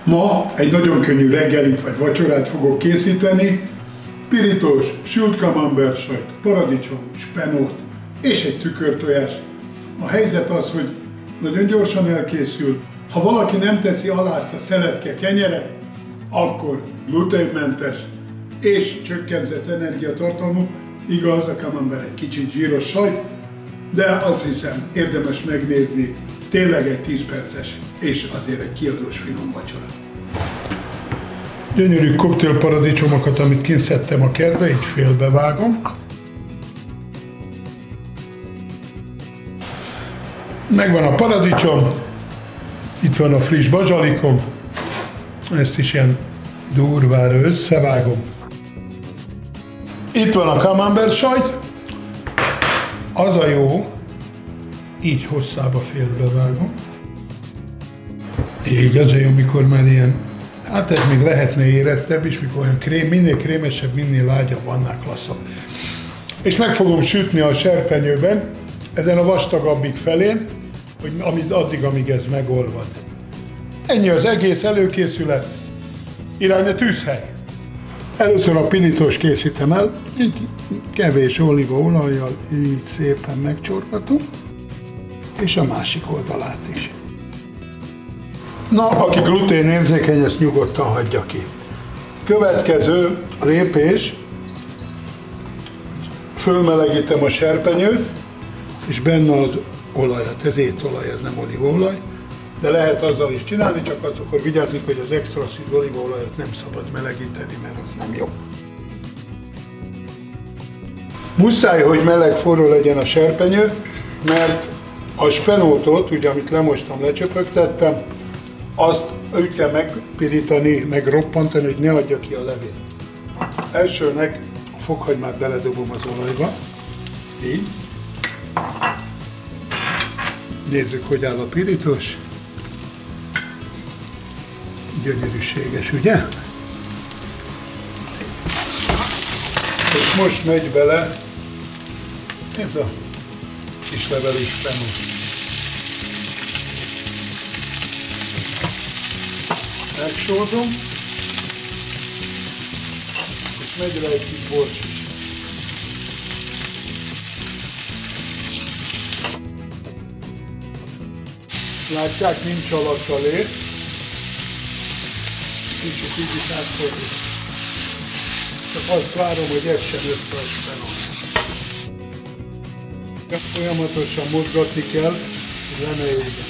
Ma egy nagyon könnyű reggelit vagy vacsorát fogok készíteni. Pirítós, sült camembert-sajt, paradicsom, spenót és egy tükörtojás. A helyzet az, hogy nagyon gyorsan elkészül. Ha valaki nem teszi alá azt a szeletke kenyeret, akkor gluténmentes és csökkentett energiatartalmú. Igaz, a camembert egy kicsit zsíros sajt, de azt hiszem érdemes megnézni, tényleg egy 10 perces és azért egy kiadós finom vacsora. Gyönyörű koktélparadicsomokat, amit kiszedtem a kertbe, így félbevágom. Megvan a paradicsom, itt van a friss bazsalikom, ezt is ilyen durvára összevágom. Itt van a camembert sajt, az a jó, így hosszába félbevágom. Így az a jó, mikor már ilyen, hát ez még lehetne érettebb is, mikor olyan krém, minél krémesebb, minél lágyabb, annál klasszabb. És meg fogom sütni a serpenyőben, ezen a vastagabbik felén, hogy amíg ez megolvad. Ennyi az egész előkészület, irány a tűzhely. Először a pirítós készítem el, így kevés olívaolajjal így szépen megcsorgatunk, és a másik oldalát is. Na, aki gluténérzékeny, ezt nyugodtan hagyja ki. Következő lépés, fölmelegítem a serpenyőt, és benne az olajat, ez étolaj, ez nem olívaolaj, de lehet azzal is csinálni, csak akkor vigyázni, hogy az extra szűz olívaolajat nem szabad melegíteni, mert az nem jó. Muszáj, hogy meleg-forró legyen a serpenyő, mert a spenótot, ugye amit lemostam, lecsöpögtettem, azt úgy kell megpirítani, megroppantani, hogy ne adja ki a levél. Elsőnek a fokhagymát beledobom az olajba, így. Nézzük, hogy áll a pirítós. Gyönyörűséges, ugye? És most megy bele ez a kis levelű spenót. Megsózom, és megy rá egy kis bors is. Látják, nincs alatt a lé. Kicsit így is átfordít. Csak azt várom, hogy ez sem össze a spenót. Folyamatosan mozgatni kell, hogy le ne égjen.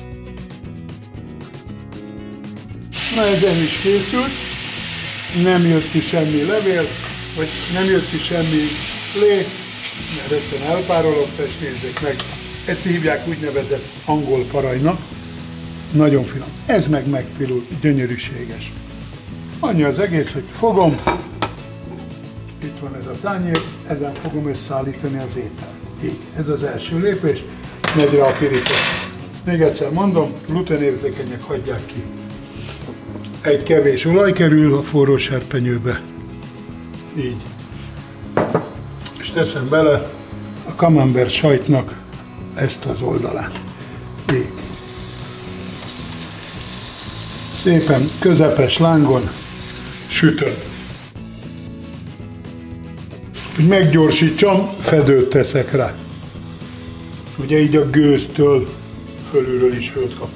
Na, ezen is készült, nem jött ki semmi levél, vagy nem jött ki semmi lé, mert rögtön elpárolott, és nézzék meg. Ezt hívják úgynevezett angol parajnak, nagyon finom. Ez meg megpirul, gyönyörűséges. Annyi az egész, hogy fogom, itt van ez a tányér, ezen fogom összeállítani az ételt. Így, ez az első lépés, megy rá a pirítás. Még egyszer mondom, gluténérzékenyek hagyják ki. Egy kevés olaj kerül a forró serpenyőbe. Így. És teszem bele a camembert sajtnak ezt az oldalát. Így. Szépen közepes lángon sütöm. Hogy meggyorsítsam, fedőt teszek rá. Ugye így a gőztől fölülről is hőt kap.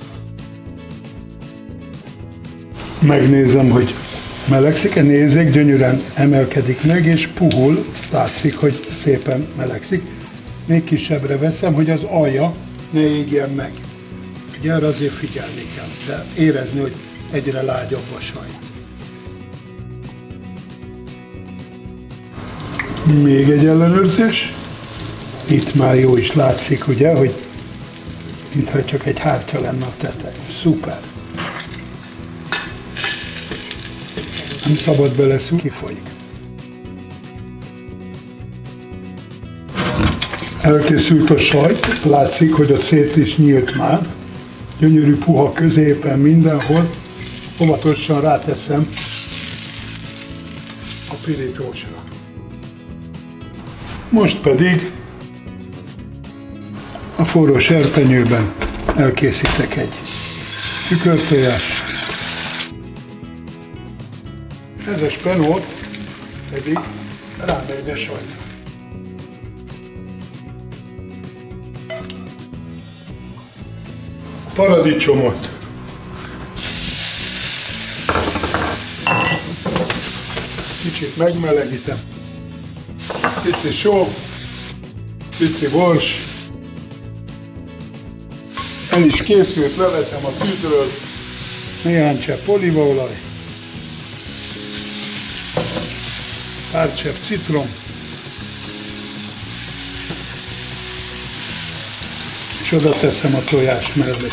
Megnézem, hogy melegszik-e, nézzék, gyönyörűen emelkedik meg, és puhul, látszik, hogy szépen melegszik. Még kisebbre veszem, hogy az alja ne égjen meg. Ugye erre azért figyelni kell, de érezni, hogy egyre lágyabb a saj. Még egy ellenőrzés. Itt már jó is látszik, ugye, hogy mintha csak egy hártya lenne a tetej. Szuper! Nem szabad beleszúrni, kifolyik. Elkészült a sajt, látszik, hogy a szét is nyílt már. Gyönyörű puha középen mindenhol. Óvatosan ráteszem a pirítósra. Most pedig a forró serpenyőben elkészítek egy tükörtojást. Ez a spenót pedig rámegy a sajt. Paradicsomot. Kicsit megmelegítem. Pici só, pici bors. El is készült, leveszem a tűzről. Néhány csepp olívaolaj. Pár csepp citrom. És oda teszem a tojás mellé.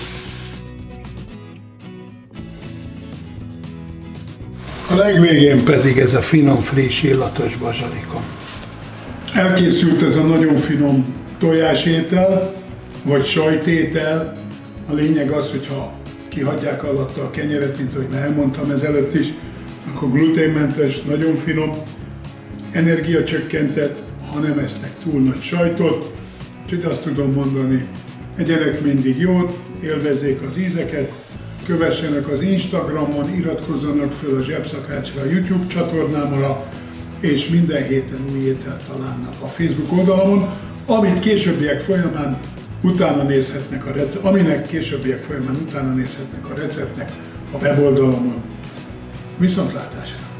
A legvégén pedig ez a finom, friss, illatos bazsalikom. Elkészült ez a nagyon finom tojásétel, vagy sajtétel. A lényeg az, hogyha kihagyják alatta a kenyeret, mint ahogy már elmondtam ezelőtt is, akkor gluténmentes, nagyon finom, energiacsökkentett, ha nem esznek túl nagy sajtot. Úgyhogy azt tudom mondani, egyenek mindig jót, élvezzék az ízeket, kövessenek az Instagramon, iratkozzanak föl a Zsebszakácsra a YouTube csatornámra, és minden héten új ételt találnak a Facebook oldalamon, aminek későbbiek folyamán utána nézhetnek a receptnek a weboldalamon. Viszontlátásra!